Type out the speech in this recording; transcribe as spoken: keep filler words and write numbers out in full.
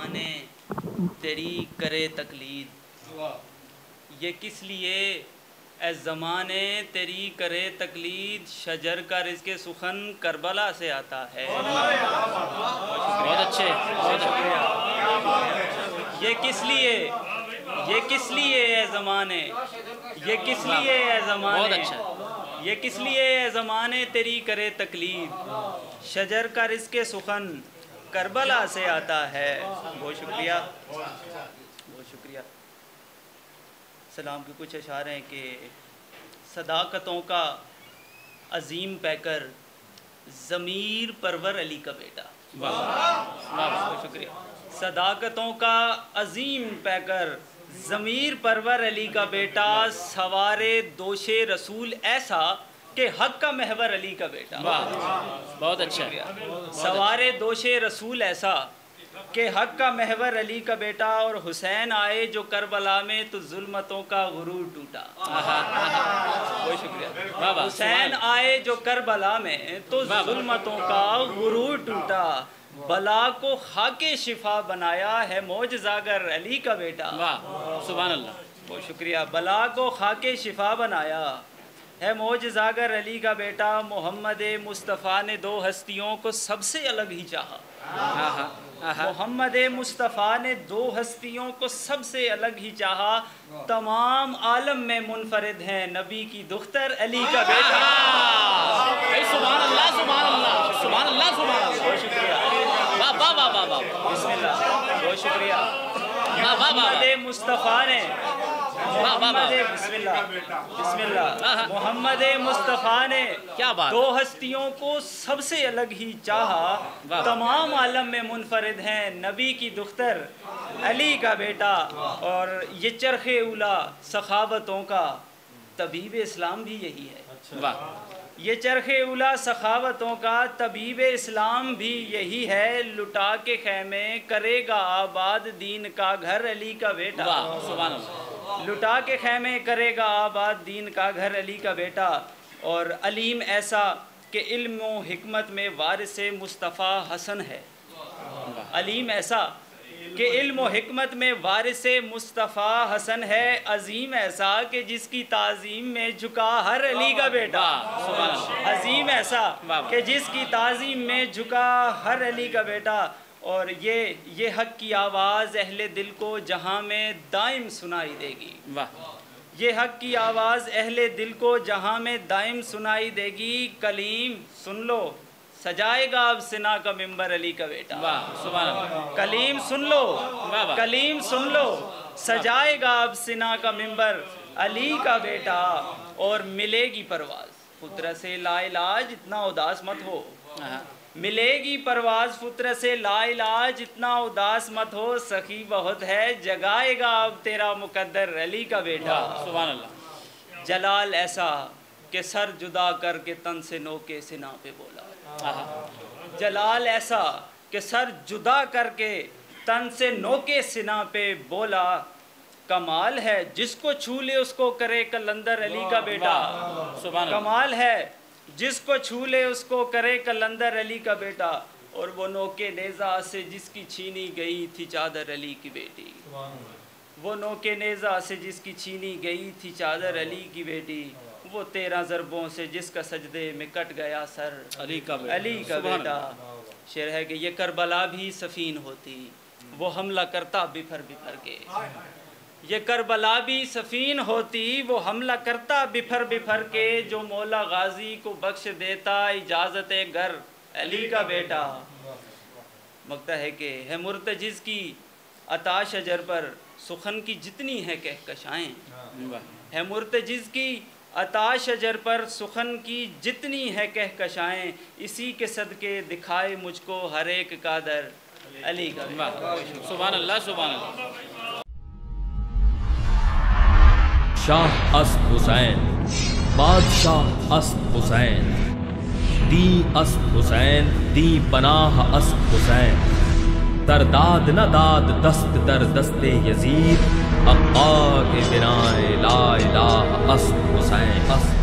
ज़माने तेरी करे तकलीद, ये किस लिए ए ज़माने तेरी करे तकलीद, शजर का रिज़्क़े सुखन करबला से आता है। बहुत अच्छे, बहुत शुक्रिया। ये किस लिए, ये किस लिए ए ज़माने, ये किस लिए ए ज़माने, बहुत अच्छा। ये किस लिए ए ज़माने तेरी करे तकलीद, शजर का रिज़्क़े सुखन करबला से आता है। बहुत शुक्रिया, बहुत शुक्रिया। सलाम के कुछ अशार हैं कि सदाकतों का अजीम पैकर ज़मीर परवर अली का बेटा। वाह, बहुत शुक्रिया। सदाकतों का अजीम पैकर ज़मीर परवर अली का बेटा, सवारे दोशे रसूल ऐसा कि हक का महवर अली का बेटा। वाह, बहुत अच्छा। सवारे दोशे रसूल ऐसा कि हक का महवर अली का बेटा, और हुसैन आए जो करबला में तो जुल्मतों का गुरूर टूटा। बहुत शुक्रिया। हुसैन आए जो करबला में तो जुल्मतों का गुरूर टूटा, बला को खाके शिफा बनाया है मौजज़ागर अली का बेटा। वाह, सुभान अल्लाह। बहुत शुक्रिया। बला को खाके शिफा बनाया है मौजज़ागर अली का बेटा, मोहम्मद मुस्तफ़ा ने दो हस्तियों को सबसे अलग ही चाहा। मोहम्मद मुस्तफ़ा ने दो हस्तियों को सबसे अलग ही चाहा, तमाम आलम में मुनफरिद हैं नबी की दुख्तर अली का बेटा। सुभान अल्लाह, सुभान अल्लाह, सुभान अल्लाह, सुभान अल्लाह। बहुत शुक्रिया। वाह वाह वाह वाह वाह, बिस्मिल्लाह। बहुत शुक्रिया। वाह वाह वाह, मोहम्मद मुस्तफ़ा ने वाह वाह वाह, बिस्मिल्लाह बिस्मिल्लाह मोहम्मद मुस्तफ़ा ने क्या बात। दो हस्तियों को सबसे अलग ही चाहा, तमाम आलम में मुनफरिद हैं नबी की दुख्तर अली का बेटा, और ये चरखे उला सखावतों का तबीब इस्लाम भी यही है। वाह, ये चरखे उला सखावतों का तबीब इस्लाम भी यही है, लुटा के खैमे करेगा आबाद दीन का घर अली का बेटा। वाह, सुभान अल्लाह। लुटा के खैमे करेगा आबाद दीन का घर अली का बेटा, और अलीम ऐसा कि इल्म व हिकमत में वारिसे मुस्तफ़ा हसन है। अलीम ऐसा कि इल्म व हिकमत में वारिसे मुस्तफ़ा हसन है, अजीम ऐसा कि जिसकी ताज़ीम में झुका हर अली का बेटा। अजीम ऐसा कि जिसकी ताज़ीम में झुका हर अली का बेटा, और ये ये हक की आवाज़ अहले दिल को जहाँ में दाइम सुनाई देगी। वाह, ये हक की आवाज़ अहले दिल को जहाँ में दाइम सुनाई देगी, कलीम सुन लो सजाएगा अब सिना का मिंबर अली का बेटा। वाह, सुभान अल्लाह। कलीम सुन लो, कलीम सुन लो सजाएगा अब सिना का मिंबर अली का बेटा, और मिलेगी परवाज़ पुत्र से लाइलाज इतना उदास मत हो। मिलेगी परवाज़ पुत्र से लाइलाज इतना उदास मत हो, सखी बहुत है जगाएगा अब तेरा मुकद्दर अली का बेटा। सुभान अल्लाह। जलाल ऐसा कि सर जुदा करके तन से नोके सिना पे बोला। जलाल ऐसा कि सर जुदा करके तन से नोके सिना पे बोला, कमाल है जिसको छू ले उसको करे कलंदर अली का बेटा। कमाल है जिसको छू ले उसको करे कलंदर अली का बेटा, और वो नोके नेज़ा से जिसकी छीनी गई थी चादर अली की बेटी। वो नोके नेज़ा से जिसकी छीनी गई थी चादर अली की बेटी, वो तेरह ज़रबों से जिसका सजदे में कट गया सर अली का बेटा। अली का बेटा। शेर है कि ये करबला भी सफ़ीन होती, वो हमला करता बिफर बिफर के। ये करबला भी सफ़ीन होती, वो हमला करता बिफर बिफर के, जो मौला गाजी को बख्श देता इजाज़त घर अली का बेटा। मगता है कि है मुर्तजिज़ की अता शजर पर सुखन की जितनी है कहकशाएँ, है मुर्तजिज़ की अता शजर पर सुखन की जितनी है कहकशाएँ, इसी के सदके दिखाए मुझको हर एक कादर अली का। सुभान अल्लाह, सुभान अल्लाह। शाह अस्त हुसैन, बादशाह अस्त हुसैन, दी अस्त हुसैन, दी पनाह अस्त हुसैन, तरदाद न दाद दस्त दर दस्ते यजीद, अक्का के बिनाए ला इलाहा अस्त हुसैन।